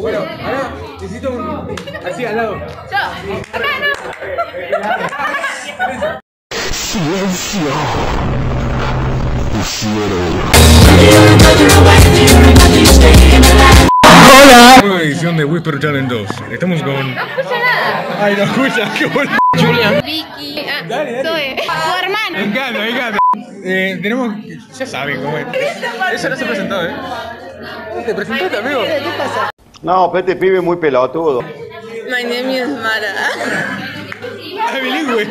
Bueno, ahora necesito un... así al lado. Yo. Acá no. Silencio. Hola. Nueva edición de Whisper Challenge 2. Estamos con... No escucha nada. Ay, no escucha, qué bueno. Julian. Vicky. Dale. Zoe. Tu hermano. Me encanta. Tenemos... Ya saben cómo es. Eso no se presentó, ¿Te presentaste, amigo? ¿Qué pasa? No, pero este pibe es muy pelotudo. My name is Mara. Ah, bilingüe.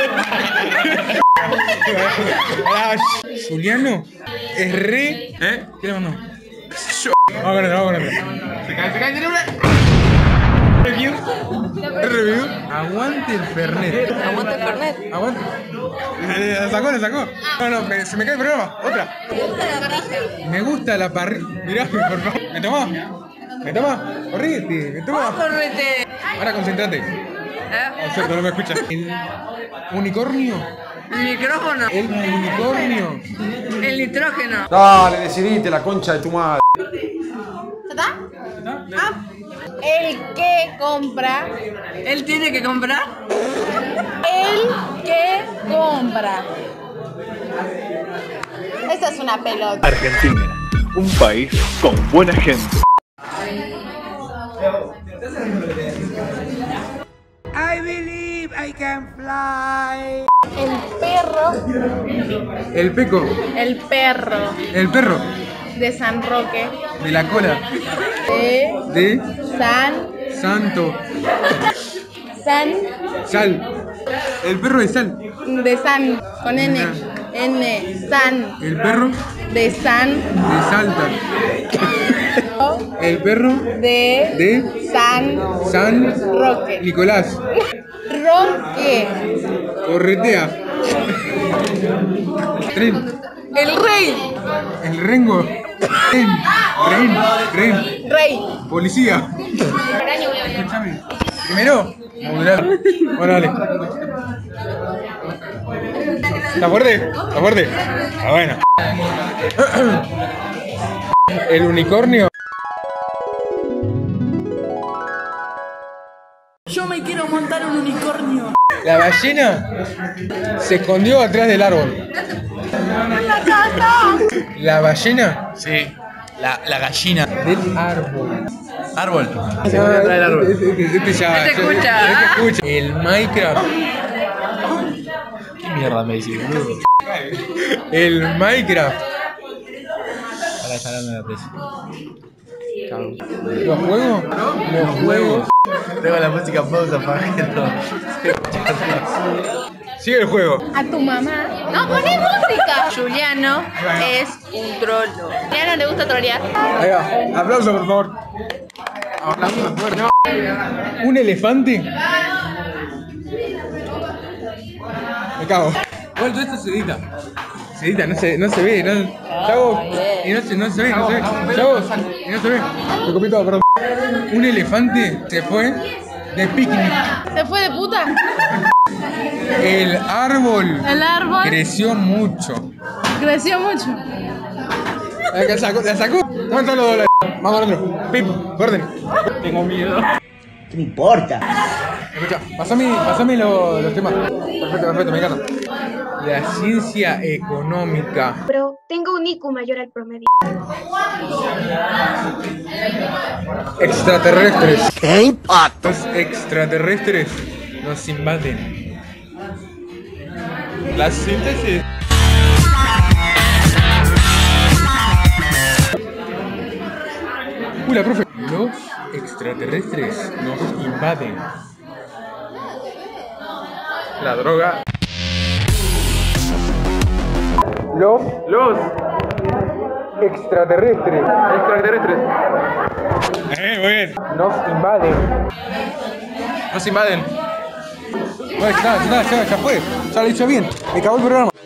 Juliano es re... ¿Qué le mandó? Yo. Vamos con otro. Se cae, tiene una... Review. Review. Aguante el Fernet. Aguanta el Fernet. Aguante. La sacó. No, se me cae el programa. Otra. Me gusta la parrilla. Mirá, por favor. ¿Me tomás? Correte, me tomás. Correte. Ahora concentrate. Es cierto, no me escucha. El unicornio. El micrófono. El unicornio. El nitrógeno. Dale, decidiste la concha de tu madre. ¿Está? Ah. El que compra. ¿Él tiene que comprar? El que compra. Esa es una pelota. Argentina, un país con buena gente. I believe I can fly. El perro. El peco. El perro El perro. de San Roque. De la cola. De San. Santo. Sal. El perro de sal. De San. Con N. San. El perro De San. de Salta. El perro De San San Roque. Nicolás. Roque. Corretea. Tren. El rey. El rengo. Tren. Rey. Policía. Escuchame. Primero, modular. Bueno, dale. ¿Está fuerte? Está bueno. El unicornio. Yo me quiero montar un unicornio. La ballena se escondió atrás del árbol. La ballena Sí, la gallina. del árbol. Árbol. Se pone atrás del árbol. Este ya. Este escucha. Este escucha. El Minecraft. ¿Qué mierda me decís, boludo? El Minecraft. Ahora está hablando de la presa. ¿Los juegos? Los juegos. Tengo la música pausa para que todo. Sigue el juego. A tu mamá. No, poné música. Juliano es un trolo. Juliano le gusta trolear. Ahí va. Aplauso, por favor. Aplauso fuerte. ¿Un elefante? Me cago. Igual todo esto se edita. Se edita, no se ve. Chavo. Y no se ve. Chavo. Y no se ve. Me comí todo, perdón. Un elefante se fue de picnic. ¿Se fue de puta? El árbol El árbol creció mucho. creció mucho. ¿La sacó? ¿Cuántos los dólares? Vamos con otro. Pip, orden. Tengo miedo. ¿Qué me importa? Escucha, pasame los temas. Perfecto, me encanta. La ciencia económica. Pero tengo un IQ mayor al promedio. Extraterrestres. ¿Qué impacto? Los extraterrestres nos invaden. La síntesis. La profe. Los extraterrestres nos invaden. La droga. Los extraterrestres. Muy bien. Nos invaden. Ya fue. Ya lo hizo bien. Me acabó el programa.